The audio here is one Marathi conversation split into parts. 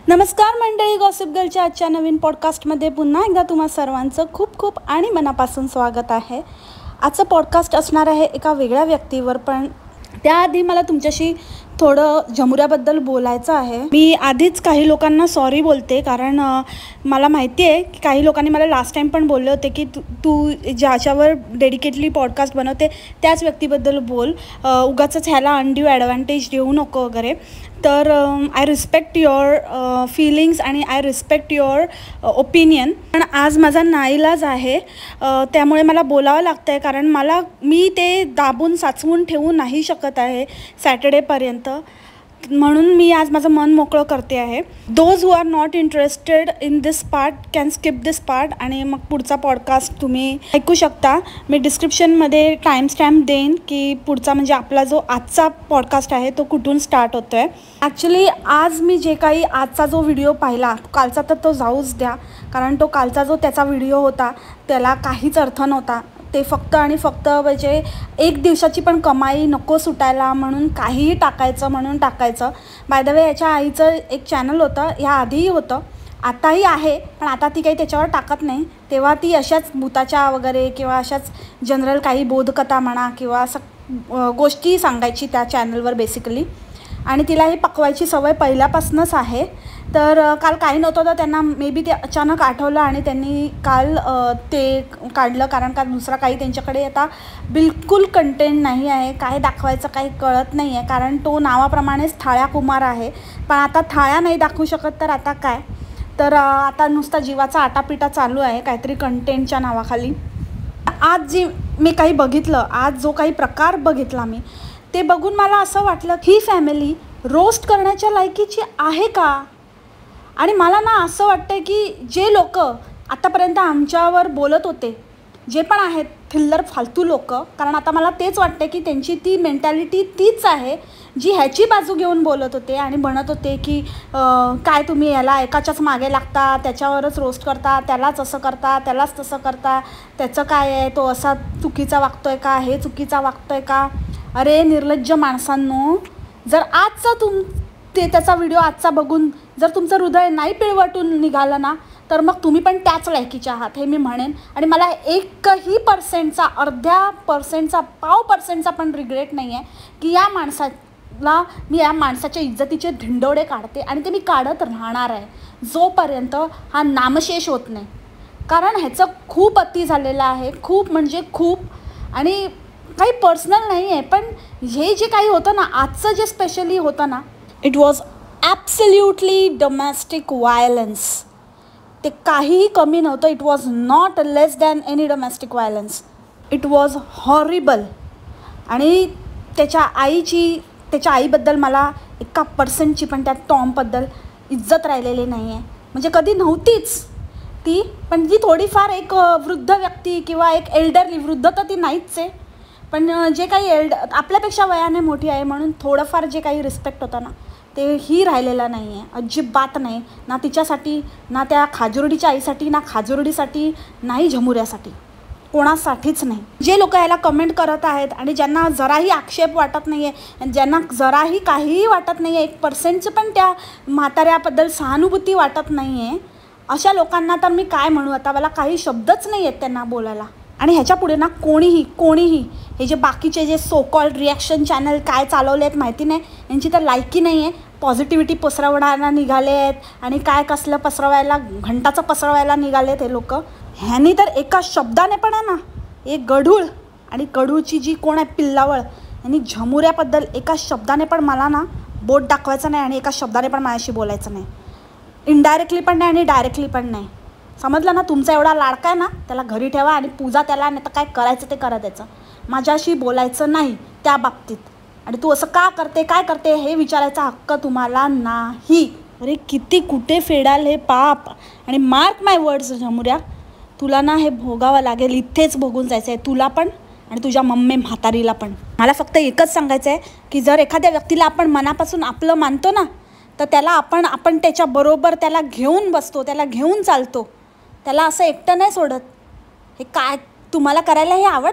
नमस्कार मंडळी, गॉसिप गर्लच्या आजच्या नवीन पॉडकास्टमध्ये पुन्हा एकदा तुम्हा सर्वांचं खूप खूप आणि मनापासून स्वागत आहे। आजचं पॉडकास्ट असणार आहे एका वेगळ्या व्यक्तीवर, पण त्याआधी मला तुमच्याशी थोडं झमुऱ्याबद्दल बोलायचं आहे। मी आधीच काही लोकांना सॉरी बोलते, कारण मला माहिती आहे की काही लोकांनी मला लास्ट टाईम पण बोलले होते की तू ज्याच्यावर डेडिकेटली पॉडकास्ट बनवते त्याच व्यक्तीबद्दल बोल, उगाचच ह्याला अनड्यू ॲडव्हान्टेज देऊ नको वगैरे। तर आय रिस्पेक्ट युअर फीलिंग्स आणि आय रिस्पेक्ट युअर ओपिनियन, पण आज माझा नाईलाज आहे, त्यामुळे मला बोलावं लागतं आहे, कारण मी ते दाबून साचवून ठेवू नाही शकत आहे सॅटर्डेपर्यंत, म्हणून मी आज माझं मन मोकळं करते आहे। Those who are not interested in this part can skip this part, आणि मग पुढचा पॉडकास्ट तुम्ही ऐकू शकता। मी डिस्क्रिप्शनमध्ये टाईमस्टॅम्प देईन की पुढचा म्हणजे आपला जो आजचा पॉडकास्ट आहे तो कुठून स्टार्ट होतो आहे। ॲक्च्युली आज मी जे काही आजचा जो व्हिडिओ पाहिला, कालचा तर तो जाऊच द्या, कारण तो कालचा जो त्याचा व्हिडिओ होता त्याला काहीच अर्थ नव्हता। ते फक्त आणि फक्त म्हणजे एक दिवसाची पण कमाई नको सुटायला म्हणून काहीही टाकायचं म्हणून टाकायचं। बाय द वे, याच्या आईचं एक चॅनल होतं, ह्या आधीही होतं, आताही आहे, पण आता ती काही त्याच्यावर टाकत नाही। तेव्हा ती अशाच भूताच्या वगैरे किंवा अशाच जनरल काही बोधकथा म्हणा किंवा असं गोष्टी सांगायची त्या चॅनलवर बेसिकली, आणि तिला ही पकवायची सवय पहिल्यापासूनच आहे। तर काल काही नव्हतं, तर त्यांना मे बी ते अचानक आठवलं आणि त्यांनी काल ते काढलं, कारण का दुसरा काही त्यांच्याकडे आता बिलकुल कंटेंट नाही आहे, काय दाखवायचं काही कळत नाही आहे, कारण तो नावाप्रमाणेच थाळ्या कुमार आहे, पण आता थाळ्या नाही दाखवू शकत तर आता काय, तर आता नुसता जीवाचा आटापिटा चालू आहे काहीतरी कंटेंटच्या नावाखाली। आज जी मी काही बघितलं, आज जो काही प्रकार बघितला मी, ते बघून मला असं वाटलं ही फॅमिली रोस्ट करण्याच्या लायकीची आहे का? आणि मला ना असं वाटतं की जे लोक आतापर्यंत आमच्यावर बोलत होते, जे पण आहेत थिल्लर फालतू लोक, कारण आता मला तेच वाटतं की त्यांची ती मेंटॅलिटी तीच आहे जी ह्याची बाजू घेऊन बोलत होते आणि म्हणत होते की काय तुम्ही याला एकाच्याच मागे लागता, त्याच्यावरच रोस्ट करता, त्यालाच असं करता, त्यालाच तसं करता, त्याचं काय आहे, तो असा चुकीचा वागतो आहे का, हे चुकीचा वागतो आहे का? अरे निर्लज्ज माणसांनो, जर आजचा त्याचा व्हिडिओ आजचा बघून जर तुमचं हृदय नाही पिळवटून निघालं ना, तर मग तुम्ही पण त्याच लायकीचे आहात हे मी म्हणेन। आणि मला एकही पर्सेंटचा, अर्ध्या पर्सेंटचा, 0.5% पण रिग्रेट नाही आहे की मी या माणसाच्या इज्जतीचे धिंडोडे काढते, आणि ते मी काढत राहणार आहे जोपर्यंत हा नामशेष होत नाही, कारण ह्याचं खूप अति झालेलं आहे, खूप म्हणजे खूप। आणि काही पर्सनल नाही आहे, पण हे जे काही होतं ना, आजचं जे स्पेशली होतं ना, it was absolutely domestic violence. ते काहीही कमी नव्हतं, it was not less than any domestic violence, it was horrible. आणि त्याच्या आईबद्दल मला 1% पण त्या टॉमबद्दल इज्जत राहिलेली नाही आहे, म्हणजे कधी नव्हतीच ती, पण जी थोडीफार एक वृद्ध व्यक्ती किंवा एक एल्डरली, वृद्ध तर ती नाहीच आहे, पण जे काही आपल्यापेक्षा वयाने मोठी आहे म्हणून थोडंफार जे काही रिस्पेक्ट होता ना, ते ही राहिलेलं नाही आहे, अजिबात नाही, ना तिच्यासाठी, ना त्या खाजुर्डीच्या आईसाठी, ना खाजुर्डीसाठी, नाही झमुऱ्यासाठी, कोणासाठीच नाही। जे लोक याला कमेंट करत आहेत आणि ज्यांना जराही आक्षेप वाटत नाही आहे, ज्यांना जराही काहीही वाटत नाही आहे, 1% पण त्या म्हाताऱ्याबद्दल सहानुभूती वाटत नाही आहे, अशा लोकांना तर मी काय म्हणू, आता मला काही शब्दच नाही आहेत त्यांना बोलायला। आणि ह्याच्या पुढे ना कोणीही हे जे बाकीचे जे सो कॉल्ड रिॲक्शन चॅनल काय चालवले आहेत माहिती नाही, यांची तर लायकी नाही आहे, पॉझिटिव्हिटी पसरवण्याला निघाले आहेत आणि काय कसलं पसरवायला, घंटाचं पसरवायला निघाले आहेत हे लोक। ह्यांनी तर एका शब्दाने पण आहे ना, एक गढूळ आणि गढूळची जी कोण आहे पिल्लावळ, यांनी झमुऱ्याबद्दल एका शब्दाने पण मला ना बोट दाखवायचं नाही आणि एका शब्दाने पण माझ्याशी बोलायचं नाही, इनडायरेक्टली पण नाही आणि डायरेक्टली पण नाही, समजलं ना? तुमचा एवढा लाडका आहे ना, त्याला घरी ठेवा आणि पूजा त्याला, नाही तर काय करायचं ते करा, त्याचं माझ्याशी बोलायचं नाही त्या बाबतीत। आणि तू असं का करते, काय करते हे विचारायचा हक्क तुम्हाला नाही। अरे किती कुठे फेडाल हे पाप, आणि मार्क माय वर्ड्स झमुऱ्या, तुला ना हे भोगावं लागेल, इथेच भोगून जायचं आहे तुला पण आणि तुझ्या मम्मी म्हातारीला पण। मला फक्त एकच सांगायचं आहे की जर एखाद्या व्यक्तीला आपण मनापासून आपलं मानतो ना, तर त्याला आपण त्याच्याबरोबर त्याला घेऊन बसतो, त्याला घेऊन चालतो, त्याला असं एकटं नाही सोडत। हे काय तुम्हाला करायला हे आवडतं,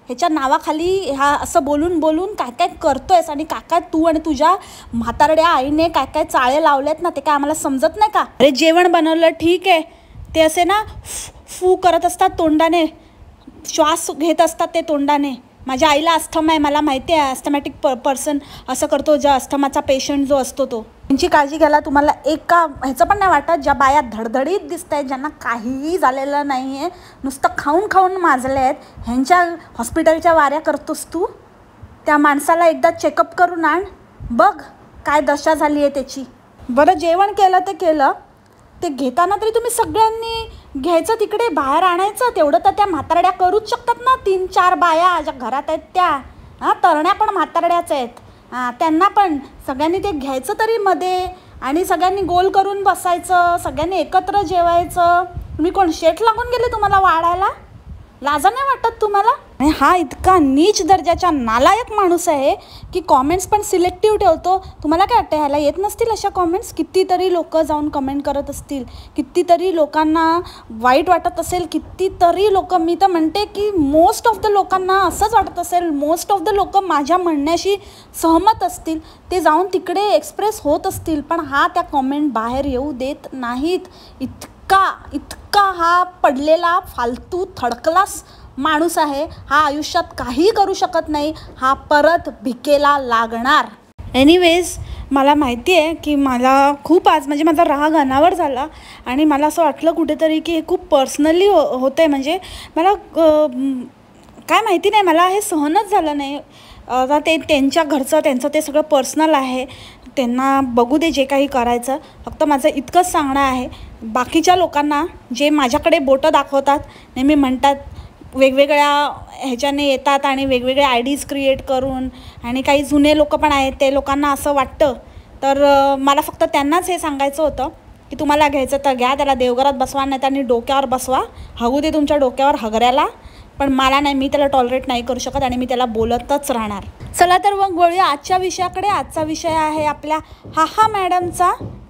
ह्याच्या नावाखाली हा असं बोलून बोलून काय काय करतोयस आणि काय तू आणि तुझ्या म्हातारड्या आईने काय काय चाळे लावलेत ना, ते काय आम्हाला समजत नाही का? अरे जेवण बनवलं ठीक आहे, ते असे ना फू करत असतात तोंडाने, श्वास घेत असतात ते तोंडाने. माझ्या आईला अस्थमा आहे, मला माहिती आहे. अस्थमॅटिक पर्सन असं करतो, जो अस्थमाचा पेशंट जो असतो तो. त्यांची काळजी घ्यायला तुम्हाला एका ह्याचं पण नाही वाटत, ज्या बाया धडधडीत दिसत आहेत, ज्यांना काहीही झालेलं नाही आहे, नुसतं खाऊन खाऊन माजले आहेत, ह्यांच्या हॉस्पिटलच्या वाऱ्या करतोस तू? त्या माणसाला एकदा चेकअप करून आण, बघ काय दशा झाली आहे त्याची. बरं जेवण केलं ते केलं, ते घेताना तरी तुम्ही सगळ्यांनी घ्यायचं, तिकडे बाहेर आणायचं. तेवढं तर त्या म्हातारड्या करूच शकतात ना. 3-4 बाया ज्या घरात आहेत त्या तरण्या पण म्हातारड्याच आहेत. त्यांना पण सगळ्यांनी ते घ्यायचं तरी मध्ये, आणि सगळ्यांनी गोल करून बसायचं, सगळ्यांनी एकत्र जेवायचं. तुम्ही कोण शेट लागून गेले तुम्हाला वाढायला? लाजा नाही वाटत तुम्हाला? आणि हा इतका नीच दर्जाचा नालायक माणूस आहे की कॉमेंट्स पण सिलेक्टिव्ह ठेवतो. तुम्हाला काय वाटतं, ह्याला येत नसतील अशा कॉमेंट्स? कितीतरी लोक जाऊन कमेंट करत असतील, कितीतरी लोकांना वाईट वाटत असेल, कितीतरी लोक, मी तर म्हणते की मोस्ट ऑफ द लोकांना असंच वाटत असेल, मोस्ट ऑफ द लोक माझ्या म्हणण्याशी सहमत असतील, ते जाऊन तिकडे एक्सप्रेस होत असतील, पण हा त्या कॉमेंट बाहेर येऊ देत नाहीत. इतका हा पडलेला फालतू थडकलास माणूस आहे. हा आयुष्यात काही करू शकत नाही, हा परत भिकेला लागणार. एनिवेज, मला माहिती आहे की मला खूप आज म्हणजे माझा राग अनावर झाला आणि मला असं वाटलं कुठेतरी की हे खूप पर्सनली होतं आहे. म्हणजे मला काय माहिती नाही, मला हे सहनच झालं नाही. आता ते त्यांच्या घरचं, त्यांचं ते सगळं पर्सनल आहे, त्यांना बघू दे जे काही करायचं. फक्त माझं इतकंच सांगणं आहे, बाकीच्या लोकांना जे माझ्याकडे बोटं दाखवतात, नेहमी म्हणतात, वेगवेगळ्या ह्याच्याने येतात आणि वेगवेगळे आयडीज क्रिएट करून, आणि काही जुने लोक पण आहेत, ते लोकांना असं वाटतं. तर मला फक्त त्यांनाच हे सांगायचं होतं की तुम्हाला घ्यायचं तर घ्या, त्याला देवघरात बसवा, नाही त्यांनी डोक्यावर बसवा, हगू दे तुमच्या डोक्यावर हगऱ्याला. पण मला नाही, मी त्याला टॉलरेट नाही करू शकत आणि मी त्याला बोलतच राहणार. चला तर मग वळूया आजच्या विषयाकडे. आजचा विषय आहे आपल्या हा मॅडमचा.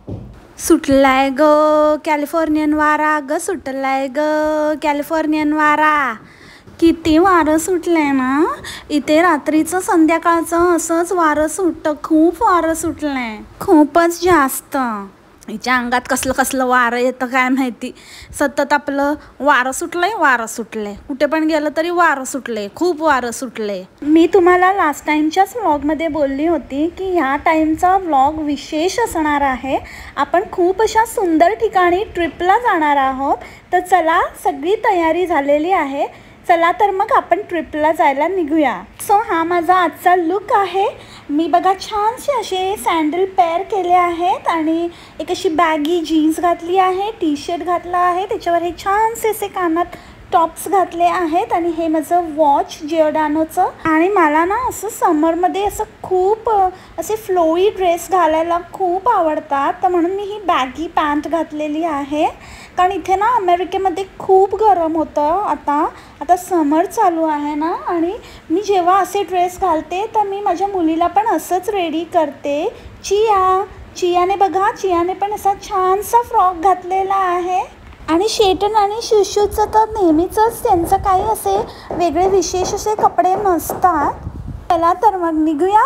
सुटलाय ग कॅलिफोर्नियन वारा, ग सुटलाय ग कॅलिफोर्नियन वारा. किती वारं सुटलंय ना इथे, रात्रीचं संध्याकाळचं असंच वारं सुटतं, खूप वारं सुटलंय, खूपच जास्त. हिच्या अंगात कसलं कसलं वारं येतं काय माहिती. सतत आपलं वारं सुटलंय, कुठे पण गेलं तरी वारं सुटलंय, खूप वारं सुटलंय. मी तुम्हाला लास्ट टाईमच्याच व्लॉगमध्ये बोलली होती की ह्या टाईमचा व्लॉग विशेष असणार आहे. आपण खूप अशा सुंदर ठिकाणी ट्रिपला जाणार आहोत. तर चला, सगळी तयारी झालेली आहे, चला तर मग आपण ट्रिपला जायला निघूया. सो हा माझा आजचा लुक आहे. मी बघा छानसे असे सँडल पेअर केले आहेत आणि एक अशी बॅगी जीन्स घातली आहे, टी शर्ट घातला आहे, त्याच्यावर हे छानसे असे कानात टॉप्स घातले आहेत, आणि हे माझं वॉच जिओडानोचं. आणि मला ना असं समरमध्ये असं खूप असे फ्लोई ड्रेस घालायला खूप आवडतात, तर म्हणून मी ही बॅगी पॅन्ट घातलेली आहे. कारण इथे ना अमेरिकेमध्ये खूप गरम होतं, आता समर चालू आहे ना, आणि मी जेव्हा असे ड्रेस घालते तर मी माझ्या मुलीला पण असंच रेडी करते. चियाने बघा, चियाने पण असा छानसा फ्रॉक घातलेला आहे. आणि शेटन आणि शुशूचं तर नेहमीचंच त्यांचं काही असे वेगळे विशेष असे कपडे नसतात. चला तर मग निघूया.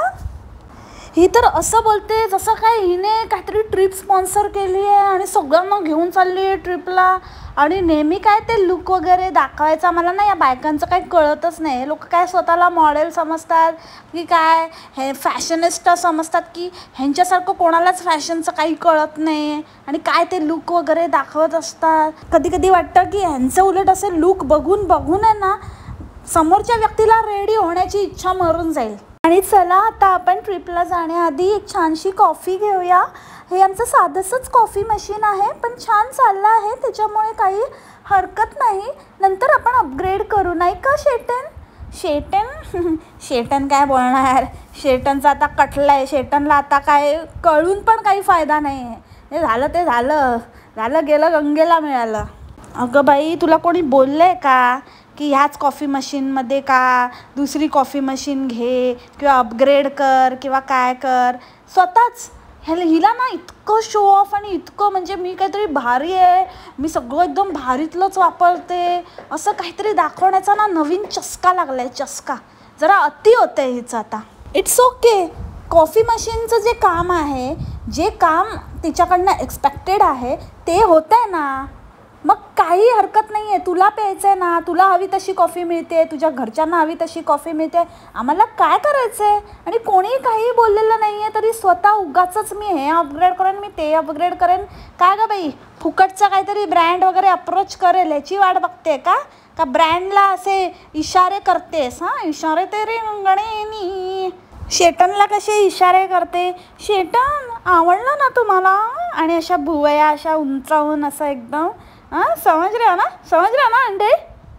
ही तर असं बोलते जसं काय हिने काहीतरी ट्रिप स्पॉन्सर केली आहे आणि सगळ्यांना घेऊन चालली आहे ट्रिपला, आणि नेहमी काय ते लुक वगैरे दाखवायचा. मला ना या बायकांचं काही कळतच नाही. लोक काय स्वतःला मॉडेल समजतात की काय, हे फॅशनिस्टा समजतात की ह्यांच्यासारखं कोणालाच फॅशनचं काही कळत नाही, आणि काय ते लुक वगैरे दाखवत असतात. कधी कधी वाटतं की ह्यांचं उलट असे लुक बघून आहे ना, समोरच्या व्यक्तीला रेडी होण्याची इच्छा मरून जाईल. आणि चला आता आपण ट्रिपला जाण्याआधी एक छानशी कॉफी घेऊया. हे आमचं साधंसंच कॉफी मशीन आहे, पण छान चाललं आहे, त्याच्यामुळे काही हरकत नाही. नंतर आपण अपग्रेड करू, नाही का शेटन काय बोलणार, शेटनचं आता कटलं आहे. शेटनला आता काय कळून पण काही फायदा नाही आहे. ते झालं गेलं, गंगेला मिळालं. अगं बाई, तुला कोणी बोललं आहे का की ह्याच कॉफी मशीनमध्ये का दुसरी कॉफी मशीन घे किंवा अपग्रेड कर किंवा काय कर? स्वतःच हिला ना इतकं शो ऑफ आणि इतकं म्हणजे मी काहीतरी भारी आहे, मी सगळं एकदम भारीतलंच वापरते असं काहीतरी दाखवण्याचा ना नवीन चस्का लागला आहे. चस्का जरा अति होतं आहे हिचं आता. It's okay. कॉफी मशीनचं जे काम आहे, जे काम तिच्याकडनं एक्सपेक्टेड आहे ते होतं आहे ना, मग काही हरकत नाही आहे. तुला प्यायचं आहे ना, तुला हवी तशी कॉफी मिळते, तुझ्या घरच्यांना हवी तशी कॉफी मिळते, आम्हाला काय करायचं आहे. आणि कोणी काही बोललेलं नाही आहे तरी स्वतः उगाचच मी हे अपग्रेड करेन, मी ते अपग्रेड करेन. काय गं बाई, फुकटचा काहीतरी ब्रँड वगैरे अप्रोच करेल ह्याची वाट बघते का ब्रँडला असे इशारे करतेस? हां, इशारे तेरे अंगणेनी. शेटनला कसे इशारे करते, शेटन आवडलं ना तुम्हाला, आणि अशा भुवया अशा उंचावून असं एकदम, हां समज रहा ना अंडे.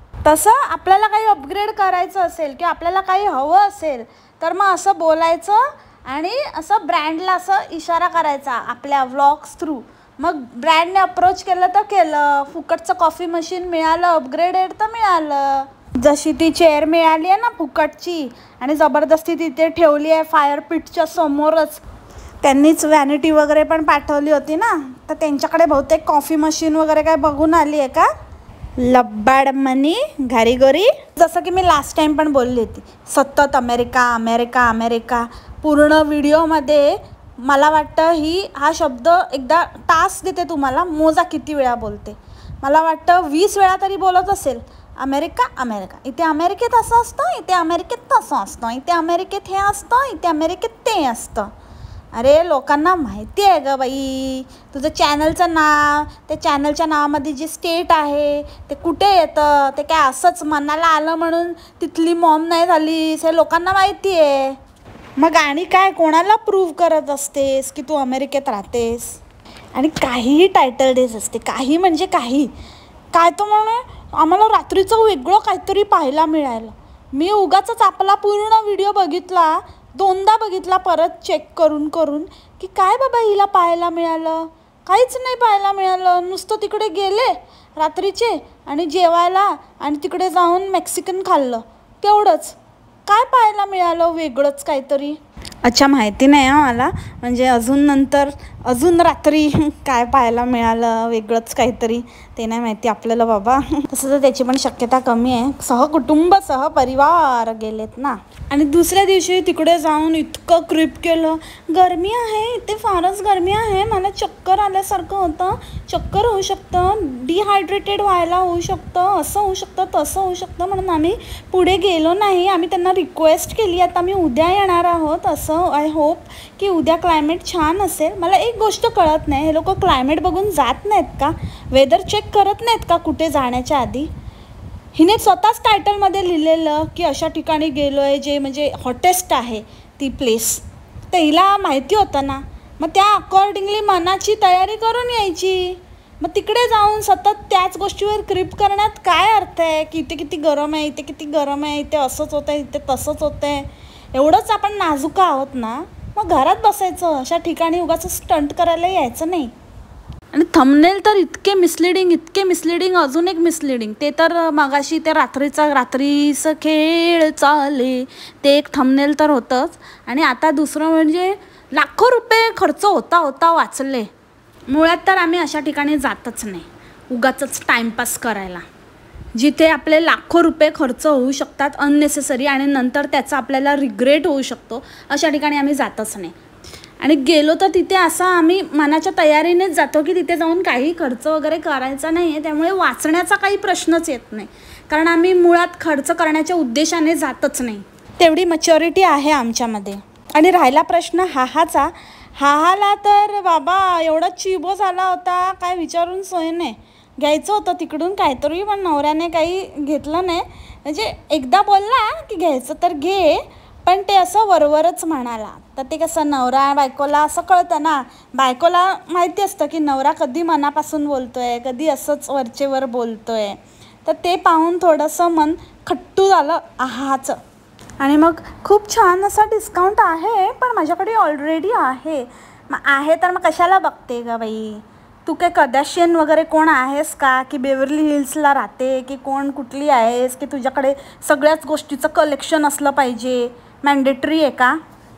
तसं आपल्याला काही अपग्रेड करायचं असेल किंवा आपल्याला काही हवं असेल तर मग असं बोलायचं आणि असं ब्रँडला असं इशारा करायचा आपल्या व्लॉग्स थ्रू. मग ब्रँडने अप्रोच केलं तर केलं, फुकटचं कॉफी मशीन मिळालं, अपग्रेडेड तर मिळालं. जशी ती चेअर मिळाली आहे ना फुकटची आणि जबरदस्ती तिथे ठेवली आहे फायर पिटच्या समोरच. त्यांनीच व्हॅनिटी वगैरे पण पाठवली होती ना, तर त्यांच्याकडे बहुतेक कॉफी मशीन वगैरे काय बघून आली आहे का. लब्बाड मनी घारीगोरी. जसं की मी लास्ट टाईम पण बोलली होती, सतत अमेरिका अमेरिका अमेरिका. पूर्ण व्हिडिओमध्ये मला वाटतं हा शब्द एकदा टास्क देते तुम्हाला, मोजा किती वेळा बोलते. मला वाटतं 20 वेळा तरी बोलत असेल. America America. इथे अमेरिकेत असं असतं, इथे अमेरिकेत तसं असतं, इथे अमेरिकेत हे असतं, इथे अमेरिकेत ते असतं. अरे लोकांना माहिती आहे गं बाई, तुझं चॅनलचं नाव, त्या चॅनलच्या नावामध्ये जे स्टेट आहे ते कुठे येतं, ते काय असंच मनाला आलं म्हणून तिथली मॉम नाही झालीस, हे लोकांना माहिती आहे. मग आणि काय कोणाला प्रूव्ह करत असतेस की तू अमेरिकेत राहतेस. आणि काहीही टायटल देत असते, काही म्हणजे काही. काय तो म्हणे आम्हाला रात्रीचं वेगळं काहीतरी पाहायला मिळालं. मी उगाचच आपला पूर्ण व्हिडिओ बघितला, 2दा बघितला परत चेक करून की काय बाबा हिला पाहायला मिळालं. काहीच नाही पाहायला मिळालं. नुसतं तिकडे गेले रात्रीचे आणि जेवायला आणि तिकडे जाऊन मेक्सिकन खाल्लं, तेवढंच. काय पाहायला मिळालं वेगळंच काहीतरी. अच्छा माहिती नाही हां मला, म्हणजे अजून रात्री काय पाहायला मिळालं वेगळंच काहीतरी ते नाही माहिती आपल्याला बाबा. तसं तर त्याची पण शक्यता कमी आहे, सहकुटुंब सहपरिवार गेलेत ना. आणि दुसऱ्या दिवशी तिकडे जाऊन इतकं क्रिप केलं. गरमी आहे इथे, फारच गरमी आहे, मला चक्कर आल्यासारखं होतं, चक्कर होऊ शकतं, डिहायड्रेटेड व्हायला होऊ शकतं, असं होऊ शकतं तसं होऊ शकतं. म्हणून आम्ही पुढे गेलो नाही. आम्ही त्यांना रिक्वेस्ट केली आता आम्ही उद्या येणार आहोत, असं आय होप की उद्या क्लायमेट छान असेल. मला एक गोष्ट कळत नाही, हे लोक क्लायमेट बघून जात नाहीत का, वेदर चेक करत नाहीत का कुठे जाण्याच्या आधी. हिने स्वतःच टायटलमध्ये लिहिलेलं की अशा ठिकाणी गेलो आहे जे म्हणजे हॉटेस्ट आहे ती प्लेस, तर हिला माहिती होतं ना. मग त्या अकॉर्डिंगली मनाची तयारी करून यायची. मग तिकडे जाऊन सतत त्याच गोष्टीवर क्रिप करण्यात काय अर्थ आहे की इथे किती गरम आहे, इथे किती गरम आहे, इथे असंच होतं आहे, इथे तसंच होतं आहे. एवढंच आपण नाजुका आहोत ना, मग घरात बसायचं, अशा ठिकाणी उगाच स्टंट करायला यायचं नाही. आणि थंबनेल तर इतके मिसलिडिंग, अजून एक मिसलिडिंग, ते तर मगाशी ते रात्रीचं खेळ चाले ते एक थंबनेल तर होतंच. आणि आता दुसरं म्हणजे लाखो रुपये खर्च होता वाचले. मुळात तर आम्ही अशा ठिकाणी जातच नाही उगाचच टाईमपास करायला, जिथे आपले लाखो रुपये खर्च होऊ शकतात अननेसेसरी आणि नंतर त्याचा आपल्याला रिग्रेट होऊ शकतो. अशा ठिकाणी आम्ही जातच नाही. आणि गेलो तर तिथे असं आम्ही मनाच्या तयारीनेच जातो की तिथे जाऊन काही खर्च वगैरे करायचा नाही आहे, त्यामुळे वाचण्याचा काही प्रश्नच येत नाही, कारण आम्ही मुळात खर्च करण्याच्या उद्देशाने जातच नाही. तेवढी मॅच्युरिटी आहे आमच्यामध्ये. आणि राहिला प्रश्न हाहाचा, हाहाला तर बाबा एवढा चिबो झाला होता काय विचारून सोय नाही. घ्यायचं होतं तिकडून काहीतरी, पण नवऱ्याने काही घेतलं नाही. म्हणजे एकदा बोलला की घ्यायचं तर घे, पण ते असं वरवरच म्हणाला. तर ते कसं नवरा बायकोला असं कळतं ना, बायकोला माहिती असतं की नवरा कधी मनापासून बोलतोय, कधी असंच वरचेवर बोलतोय. तर ते पाहून थोडंसं मन खट्टू झालं आहाचं. आणि मग खूप छान असा डिस्काउंट आहे, पण माझ्याकडे ऑलरेडी आहे. आहे तर मग कशाला बघते ग बाई, तू काय कदाशियन वगैरे कोण आहेस का, की बेवर्ली हिल्सला राहते, की कोण कुठली आहेस की तुझ्याकडे सगळ्याच गोष्टीचं कलेक्शन असलं पाहिजे, मॅन्डेटरी आहे का.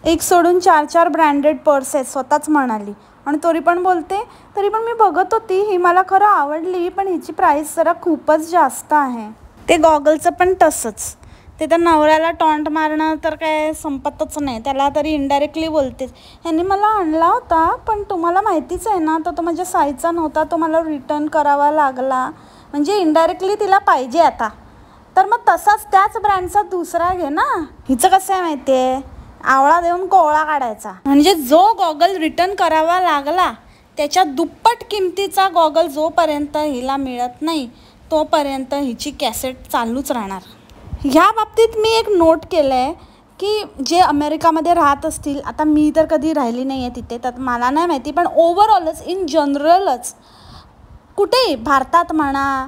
एक सोडून 4-4 ब्रँडेड पर्स आहेत स्वतःच म्हणाली. आणि तरी पण बोलते, तरी पण मी बघत होती, ही मला खरं आवडली, पण हिची प्राईस जरा खूपच जास्त आहे. ते गॉगलचं पण तसंच. ते तर नवऱ्याला टॉन्ट मारणं तर काय संपतच नाही, त्याला तरी इनडायरेक्टली बोलतेच. ह्यांनी मला आणला होता, पण तुम्हाला माहितीच आहे ना, तो माझ्या साईजचा नव्हता, तो मला रिटर्न करावा लागला. म्हणजे इनडायरेक्टली तिला पाहिजे आता. तर मग तसाच त्याच ब्रँडचा दुसरा घे ना. हिचं कसं आहे माहिती आहे, आवळा देऊन कोवळा काढायचा. म्हणजे जो गॉगल रिटर्न करावा लागला त्याच्या दुप्पट किमतीचा गॉगल जोपर्यंत हिला मिळत नाही तोपर्यंत हिची कॅसेट चालूच राहणार. ह्या बाबतीत मी एक नोट केलं आहे की जे अमेरिकामध्ये राहत असतील, आता मी तर कधी राहिली नाही आहे तिथे, तर मला नाही माहिती, पण ओव्हरऑलच इन जनरलच कुठेही भारतात म्हणा,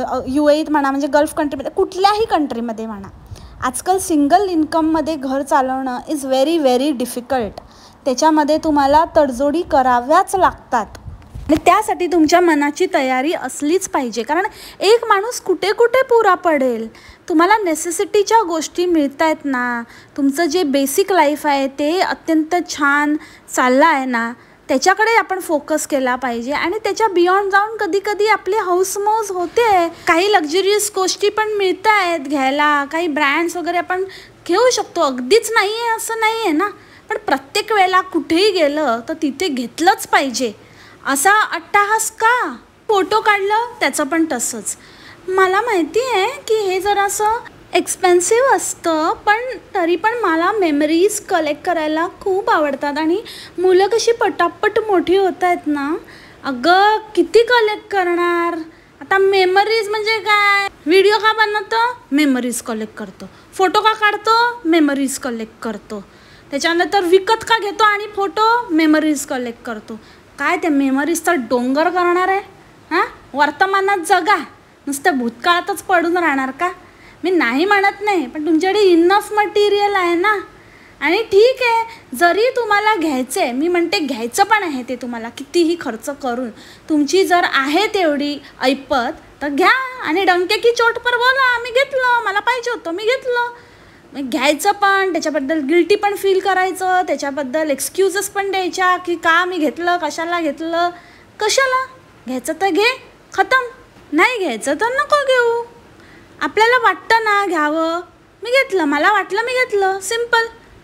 UAEत म्हणा, म्हणजे गल्फ कंट्रीमध्ये, कुठल्याही कंट्रीमध्ये म्हणा, आजकाल सिंगल इन्कममध्ये घर चालवणं इज व्हेरी व्हेरी डिफिकल्ट. त्याच्यामध्ये तुम्हाला तडजोडी कराव्याच लागतात आणि त्यासाठी तुमच्या मनाची तयारी असलीच पाहिजे. कारण एक माणूस कुठे कुठे पुरा पडेल. तुम्हाला नेसेसिटीच्या गोष्टी मिळत आहेत ना, तुमचं जे बेसिक लाईफ आहे ते अत्यंत छान चाललं आहे ना, त्याच्याकडे आपण फोकस केला पाहिजे. आणि त्याच्या बियॉन्ड जाऊन कधी कधी आपली हौसमौज होते. काही लक्झरियस गोष्टी पण मिळत आहेत घ्यायला, काही ब्रँड्स वगैरे आपण घेऊ शकतो. अगदीच नाही आहे असं नाही आहे ना, पण प्रत्येक वेळेला कुठेही गेलं तर तिथे घेतलंच पाहिजे असा अट्टाहास का? फोटो काढलं त्याचं पण तसंच. मला माहिती आहे की हे जरासं एक्सपेन्सिव्ह असतं, पण तरी पण मला मेमरीज कलेक्ट करायला खूप आवडतात. आणि मुलं कशी पटापट मोठी होत आहेत ना, अगं किती कलेक्ट करणार. आता मेमरीज म्हणजे काय, व्हिडिओ का बनवतो, मेमरीज कलेक्ट करतो. फोटो का काढतो, मेमरीज कलेक्ट करतो. त्याच्यानंतर विकत का घेतो आणि फोटो, मेमरीज कलेक्ट करतो. काय ते मेमरीजचा डोंगर करणार आहे? हां, वर्तमानात जगा, नुसतं भूतकाळातच पडून राहणार का? मी नाही म्हणत नाही, पण तुमच्याकडे इनफ मटेरियल आहे ना. आणि ठीक आहे, जरी तुम्हाला घ्यायचं आहे, मी म्हणते घ्यायचं पण आहे ते तुम्हाला कितीही खर्च करून, तुमची जर आहे तेवढी ऐपत तर घ्या आणि डंके की चोट पर बोला, मी घेतलं, मला पाहिजे होतं, मी घेतलं. घ्यायचं पण, त्याच्याबद्दल गिल्टी पण फील करायचं, त्याच्याबद्दल एक्सक्यूजेस पण द्यायच्या की का मी घेतलं, कशाला घेतलं. कशाला घ्यायचं तर घे, खतम. नाही घ्यायचं तर नको घेऊ. आपल्याला वाटतं ना घ्यावं, मी घेतलं, मला वाटलं मी घेतलं, सिम्पल.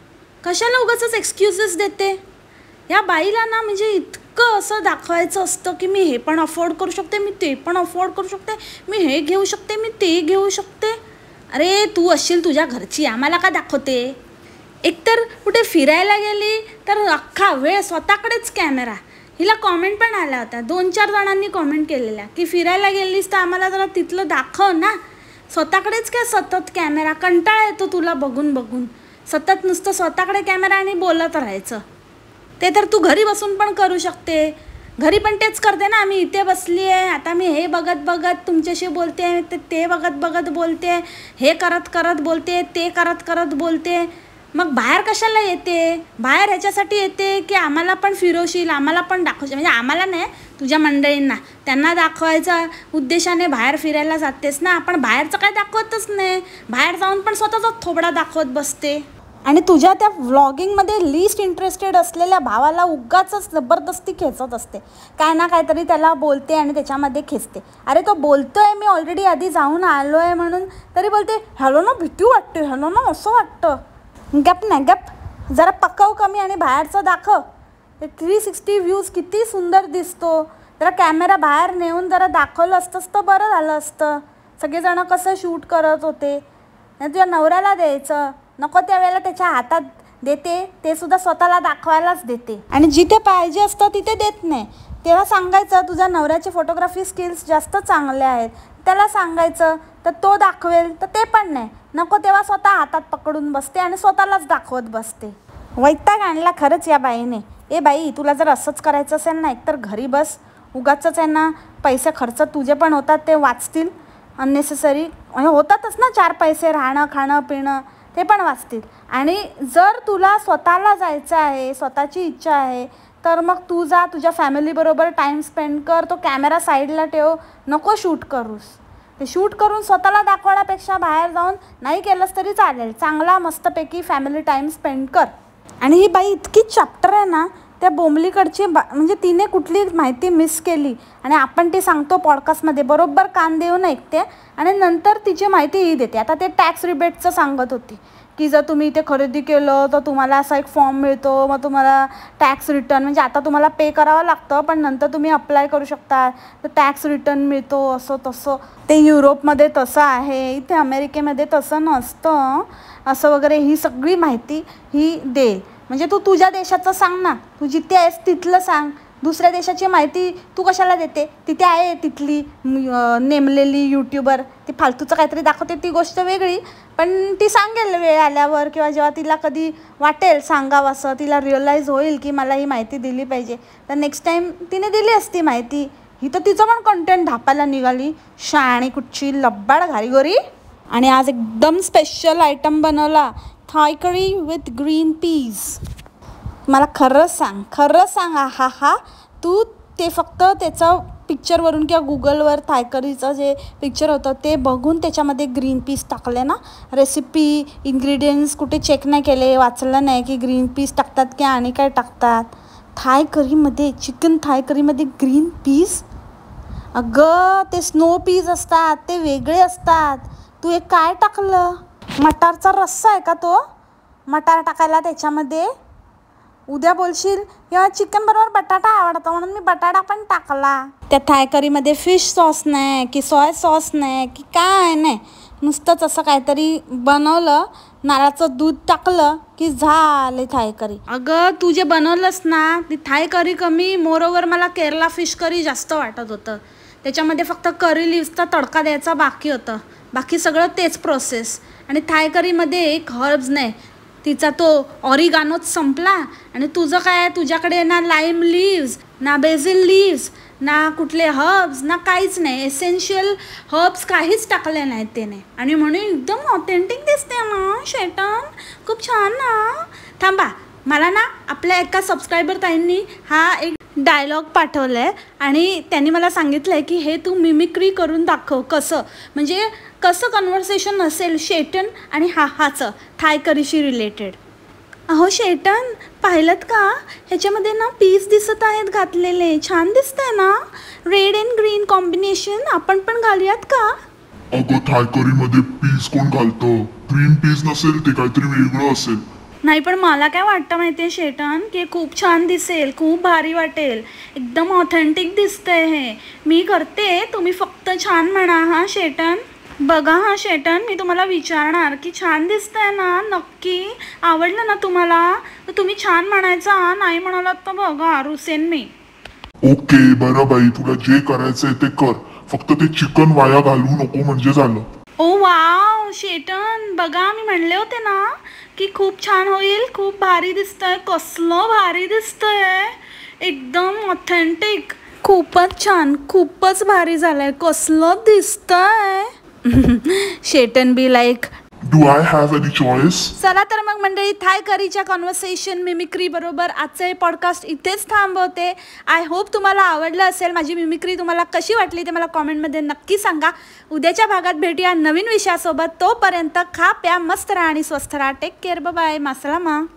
कशाला उगाचच एक्सक्यूजेस देते. या बाईला ना म्हणजे इतकं असं दाखवायचं असतं की मी हे पण अफोर्ड करू शकते, मी ते पण अफोर्ड करू शकते, मी हे घेऊ शकते, मी ते घेऊ शकते. अरे तू असशील तुझ्या घरची, आम्हाला का दाखवते. एकतर कुठे फिरायला गेली तर अख्खा वेळ स्वतःकडेच कॅमेरा. हिला कॉमेंट पण आल्या होत्या, 2-4 जणांनी कॉमेंट केलेल्या की फिरायला गेलीस तर आम्हाला जरा तिथलं दाखव ना. स्वतःकडेच काय सतत कॅमेरा, कंटाळा येतो तुला बघून बघून. सतत नुसतं स्वतःकडे कॅमेरा आणि बोलत राहायचं. ते तर तू घरी बसून पण करू शकते. घरी पण तेच करते ना, मी इथे बसली आहे, आता मी हे बघत बघत तुमच्याशी बोलते, ते बघत बघत बोलते, हे करत करत बोलते, ते करत करत बोलते. मग बाहेर कशाला येते? बाहेर ह्याच्यासाठी येते की आम्हाला पण फिरवशील, आम्हाला पण दाखवशील. म्हणजे आम्हाला नाही, तुझ्या मंडळींना, त्यांना दाखवायचा उद्देशाने बाहेर फिरायला जातेस ना. आपण बाहेरचं काय दाखवतच नाही, बाहेर जाऊन पण स्वतःचा थोबडा दाखवत बसते. आणि तुझ्या त्या व्लॉगिंगमध्ये लिस्ट इंटरेस्टेड असलेल्या भावाला उगाचच जबरदस्ती खेचत असते. काय ना काहीतरी त्याला बोलते आणि त्याच्यामध्ये खेचते. अरे तो बोलतो आहे, मी ऑलरेडी आधी जाऊन आलो आहे म्हणून, तरी बोलते हॅलो ना भीती वाटते, हॅलो ना असं वाटतं. गप नाही गप, जरा पकव कमी आणि बाहेरचं दाखव. ते 360 व्ह्यूज किती सुंदर दिसतो. जरा कॅमेरा बाहेर नेऊन जरा दाखवलं असतंच तर बरं झालं असतं. सगळेजणं कसं शूट करत होते. नाही तुझ्या नवऱ्याला द्यायचं, नको त्यावेळेला त्याच्या हातात देते, ते सुद्धा स्वतःला दाखवायलाच देते. आणि जिथे पाहिजे असतं तिथे देत नाही. तेव्हा सांगायचं तुझ्या नवऱ्याचे फोटोग्राफी स्किल्स जास्त चांगले आहेत, त्याला सांगायचं, तर तो दाखवेल. तर ते पण नाही, नको तेव्हा स्वतः हातात पकडून बसते आणि स्वतःलाच दाखवत बसते. वैताग आणला खरंच या बाईने. ए बाई, तुला जर असंच करायचं असेल ना, एकतर घरी बस, उगाचच आहे ना पैसे खर्च तुझे पण होतात, ते वाचतील. अननेसेसरी म्हणजे होतातच ना 4 पैसे, राहणं खाणं पिणं ते पण वाचतील. आणि जर तुला स्वतःला जायचं आहे, स्वतःची इच्छा आहे, तर मग तू जा, तुझ्या फॅमिलीबरोबर टाईम स्पेंड कर. तो कॅमेरा साईडला ठेव, नको शूट करूस. ते शूट करून स्वतःला दाखवण्यापेक्षा बाहेर जाऊन नाही केलंस तरी चालेल, चांगला मस्तपैकी फॅमिली टाईम स्पेंड कर. आणि ही बाई इतकी चॅप्टर आहे ना, त्या बोंबलीकडची म्हणजे तिने कुठली माहिती मिस केली आणि आपण ती सांगतो पॉडकास्टमध्ये, बरोबर कान देऊन ऐकते आणि नंतर तिची माहिती ही देते. आता ते टॅक्स रिबेटचं सांगत होती की जर तुम्ही इथे खरेदी केलं तर तुम्हाला असा एक फॉर्म मिळतो, मग तुम्हाला टॅक्स रिटर्न, म्हणजे आता तुम्हाला पे करावं लागतं पण नंतर तुम्ही अप्लाय करू शकता तर टॅक्स रिटर्न मिळतो, असं तसं. ते युरोपमध्ये तसं आहे, इथे अमेरिकेमध्ये तसं नसतं असं वगैरे. ही सगळी माहिती ही देईल. म्हणजे तू तुझ्या देशाचं सांग ना, तू जिथे आहेस तिथलं सांग. दुसऱ्या देशाची माहिती तू कशाला देते? तिथे आहे तिथली नेमलेली यूट्यूबर, ती फालतूचं काहीतरी दाखवते ती गोष्ट वेगळी, पण ती सांगेल वेळ आल्यावर किंवा जेव्हा तिला कधी वाटेल सांगावं असं, तिला रिअलाईज होईल की मला ही माहिती दिली पाहिजे, तर नेक्स्ट टाईम तिने दिली असती माहिती. ही तर तिचं पण कंटेंट धापायला निघाली, शाणी कुठची लब्बाड घारीगोरी. आणि आज एकदम स्पेशल आयटम बनवला, थाय करी विथ ग्रीन पीज. मला खरं सांग हा तू ते फक्त त्याचं पिक्चरवरून किंवा गुगलवर थाय करीचं जे पिक्चर होतं ते बघून त्याच्यामध्ये ग्रीन पीस टाकले ना, रेसिपी इन्ग्रेडियंट्स कुठे चेक नाही केले, वाचलं नाही की ग्रीन पीस टाकतात की आणि काय टाकतात. थाय करीमध्ये, चिकन थाय करीमध्ये ग्रीन पीस? अगं ते स्नो पीस असतात, ते वेगळे असतात. तू एक काय टाकलं? मटारचा रस्सा आहे का तो? मटार टाकायला त्याच्यामध्ये? उद्या बोलशील किंवा चिकन बरोबर बटाटा आवडतो म्हणून मी बटाटा पण टाकला. त्या थाय करीमध्ये फिश सॉस नाही की सोया सॉस नाही की काय नाही, नुसतंच असं काहीतरी बनवलं, नारळाचं दूध टाकलं की झाले थाय करी. अगं तू जे बनवलंस ना ती थाय करी कमी, मोरोवर मला केरला फिश करी जास्त वाटत होतं. त्याच्यामध्ये फक्त करी लिव्सचा तडका द्यायचा बाकी होतं, बाकी सगळं तेच प्रोसेस. आणि थाय करीमध्ये एक हर्ब्स नाही, तिचा तो ऑरिगानोच संपला. आणि तुझं काय, तुझ्याकडे ना लाईम लिव्स, ना बेसिल लिव्स, ना कुठले हर्ब्स, ना काहीच नाही. एसेन्शियल हर्ब्स काहीच टाकले नाहीत त्याने, आणि म्हणून एकदम ऑथेंटिक दिसते ना शैतान, खूप छान ना. थांबा, मला ना आपल्या एका सबस्क्रायबर ताईंनी हा एक डायलॉग पाठवलं आहे आणि त्यांनी मला सांगितलं आहे की हे तू मिमिक्री करून दाखव, कसं म्हणजे कसं कन्व्हर्सेशन असेल शेटन आणि हाचं थाय करीशी रिलेटेड. अहो शेटन, पाहिलं का ह्याच्यामध्ये ना पीस दिसत आहेत घातलेले, छान दिसतंय ना, रेड अँड ग्रीन कॉम्बिनेशन, आपण पण घालूयात का? अगं थाय करीमध्ये पीस कोण घालतं? ग्रीन पीस नसेल, ते काहीतरी वेगळं असेल. नाही पण मला काय वाटतं माहिती आहे शेटन, की खूप छान दिसेल, खूप भारी वाटेल, एकदम ऑथेंटिक दिसतंय हे. मी करते, तुम्ही फक्त छान म्हणा हा शेटन. बघा हा शेटन, मी तुम्हाला विचारणार की छान दिसतंय ना, नक्की आवडलं ना तुम्हाला, तर तुम्ही छान म्हणायचा, नाही म्हणालात तर बघा रुसेन मी. ओके बरं बाई, तुला जे करायचंय ते कर, फक्त ते चिकन वाया घालवू नको म्हणजे झालं. ओ वाव शेटन, बघा मी म्हणले होते ना की खूप छान होईल, खूप भारी दिसतंय, कसलं भारी दिसतंय, एकदम ऑथेंटिक, खूपच छान, खूपच भारी झालंय, कसलं दिसतंय. शेटन be like, do I have any choice? चला तर मग मंडळी, थाय करीच्या कॉन्व्हर्सेशन मिमिक्री बरोबर आजचं हे पॉडकास्ट इथेच थांबवते. आय होप तुम्हाला आवडलं असेल. माझी मिमिक्री तुम्हाला कशी वाटली ते मला कॉमेंटमध्ये नक्की सांगा. उद्याच्या भागात भेटूया नवीन विषयासोबत. तोपर्यंत खा प्या मस्त राहा आणि स्वस्थ राहा. Take care, bye, मासलामा.